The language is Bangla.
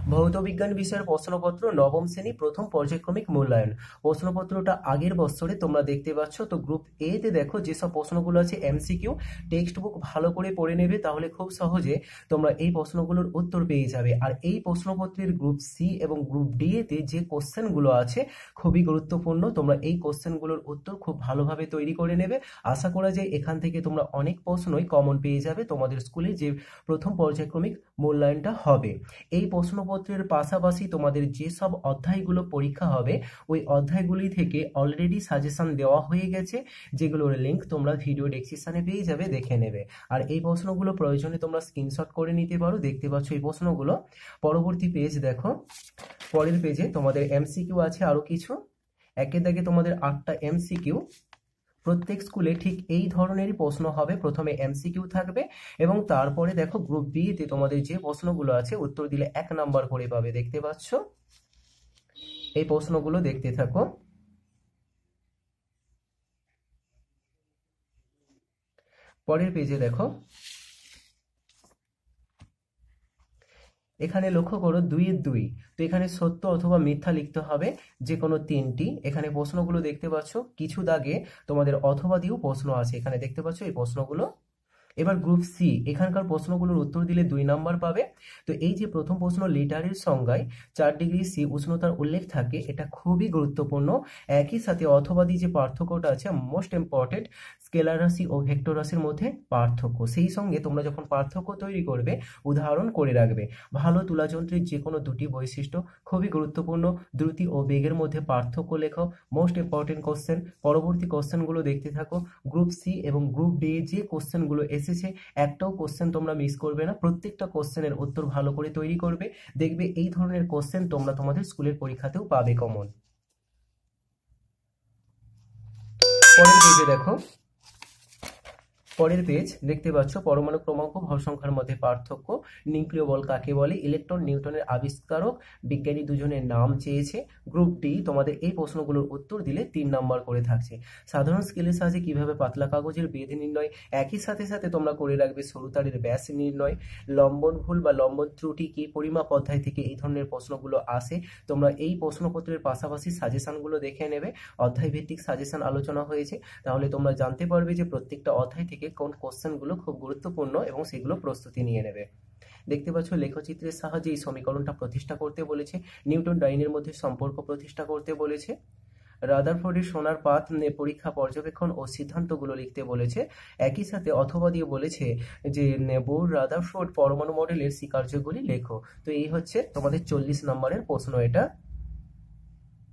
ভৌত বিজ্ঞান বিষয়ের প্রশ্নপত্র নবম শ্রেণী প্রথম পর্যায়ক্রমিক মূল্যায়ন। প্রশ্নপত্রটা আগের বছরে তোমরা দেখতে পাচ্ছ। তো গ্রুপ এ তে দেখো যেসব প্রশ্নগুলো আছে এমসিকিউ, টেক্সট বুক ভালো করে পড়ে নেবে, তাহলে খুব সহজে তোমরা এই প্রশ্নগুলোর উত্তর পেয়ে যাবে। আর এই প্রশ্নপত্রের গ্রুপ সি এবং গ্রুপ ডি তে যে কোশ্চেনগুলো আছে খুবই গুরুত্বপূর্ণ। তোমরা এই কোশ্চেনগুলোর উত্তর খুব ভালোভাবে তৈরি করে নেবে। আশা করা যায় এখান থেকে তোমরা অনেক প্রশ্নই কমন পেয়ে যাবে তোমাদের স্কুলে যে প্রথম পর্যায়ক্রমিক মূল্যায়নটা হবে। এই প্রশ্নপত্রের পাশাপাশি তোমাদের যেসব অধ্যায়গুলো পরীক্ষা হবে ওই অধ্যায়গুলি থেকে অলরেডি সাজেশন দেওয়া হয়ে গেছে, যেগুলোর লিঙ্ক তোমরা ভিডিও ডেসক্রিপশনে পেয়ে যাবে, দেখে নেবে। আর এই প্রশ্নগুলো প্রয়োজনে তোমরা স্ক্রিনশট করে নিতে পারো। দেখতে পাচ্ছ এই প্রশ্নগুলো। পরবর্তী পেজ দেখো, পরের পেজে তোমাদের এমসিকিউ আছে আরো কিছু। একে দাগে তোমাদের 8টা এমসিকিউ। প্রত্যেক স্কুলে ঠিক এই ধরনেরই প্রশ্ন হবে। প্রথমে এমসিকিউ থাকবে এবং তারপরে দেখো গ্রুপ বি তে তোমাদের যে প্রশ্নগুলো আছে উত্তর দিলে 1 নাম্বার করে পাবে। দেখতে পাচ্ছ, এই প্রশ্নগুলো দেখতে থাকো। পরের পেজে দেখো, এখানে লক্ষ্য করো 2-এর 2। তো এখানে সত্য অথবা মিথ্যা লিখতে হবে, যে কোনো 3টি। এখানে প্রশ্নগুলো দেখতে পাচ্ছ, কিছু দাগে তোমাদের অথবা দিয়েও প্রশ্ন আছে, এখানে দেখতে পাচ্ছ এই প্রশ্নগুলো। এবার গ্রুপ সি, এখানকার প্রশ্নগুলোর উত্তর দিলে 2 নাম্বার পাবে। তো এই যে প্রথম প্রশ্ন, লিটারের সংজ্ঞায় 4 ডিগ্রি সি উষ্ণতার উল্লেখ থাকে, এটা খুবই গুরুত্বপূর্ণ। একই সাথে অথবাদি যে পার্থক্যটা আছে, মোস্ট ইম্পর্টেন্ট, স্কেলার রাশি ও ভেক্টর রাশির মধ্যে পার্থক্য। সেই সঙ্গে তোমরা যখন পার্থক্য তৈরি করবে উদাহরণ করে রাখবে। ভালো তুলাযন্ত্রের যে কোনো 2টি বৈশিষ্ট্য খুবই গুরুত্বপূর্ণ। দ্রুতি ও বেগের মধ্যে পার্থক্য লেখো, মোস্ট ইম্পর্টেন্ট কোশ্চেন। পরবর্তী কোশ্চেনগুলো দেখতে থাকো। গ্রুপ সি এবং গ্রুপ ডি যে কোশ্চেনগুলো এসেছে একটাও কোশ্চেন তোমরা মিস করবে না, প্রত্যেকটা কোশ্চেনের উত্তর ভালো করে তৈরি করবে। দেখবে এই ধরনের কোশ্চেন তোমরা তোমাদের স্কুলের পরীক্ষাতেও পাবে কমন। পরের পেজে দেখো, পরের পেজ দেখতে পাচ্ছ, পরমাণু ক্রমাঙ্ক ভর সংখ্যার মধ্যে পার্থক্য, নিউক্লিয় বল কাকে বলে, ইলেকট্রন নিউটনের আবিষ্কারক, বিজ্ঞানী দুজনের নাম চেয়েছে। গ্রুপ ডি তোমাদের এই প্রশ্নগুলোর উত্তর দিলে 3 নাম্বার করে থাকছে। সাধারণ স্কেলের সাহায্যে কিভাবে পাতলা কাগজের বেধ নির্ণয়, একই সাথে সাথে তোমরা করে রাখবে সরু তারের ব্যাস নির্ণয়, লম্বন ভুল বা লম্বন ত্রুটি কি, পরিমাপ অধ্যায় থেকে এই ধরনের প্রশ্নগুলো আসে। তোমরা এই প্রশ্নপত্রের পাশাপাশি সাজেশনগুলো দেখে নেবে। অধ্যায় ভিত্তিক সাজেশন আলোচনা হয়েছে, তাহলে তোমরা জানতে পারবে যে প্রত্যেকটা অধ্যায় থেকে কোন কোশ্চেনগুলো খুব গুরুত্বপূর্ণ এবং সেগুলো প্রস্তুতি নিয়ে নেবে। দেখতে পাচ্ছ লেখচিত্রের সাহায্যে এই সমীকরণটা প্রতিষ্ঠা করতে বলেছে। নিউটন ডাইনের মধ্যে সম্পর্ক প্রতিষ্ঠা করতে বলেছে। রাদারফোর্ডের সোনার পাত পরীক্ষা পর্যবেক্ষণ ও সিদ্ধান্তগুলো লিখতে বলেছে। একই সাথে অথবা দিয়ে বলেছে যে বোর রাদারফোর্ড পরমাণু মডেলের স্বীকার্যগুলি লেখো। তো এই হচ্ছে তোমাদের 40 নম্বরের প্রশ্ন এটা।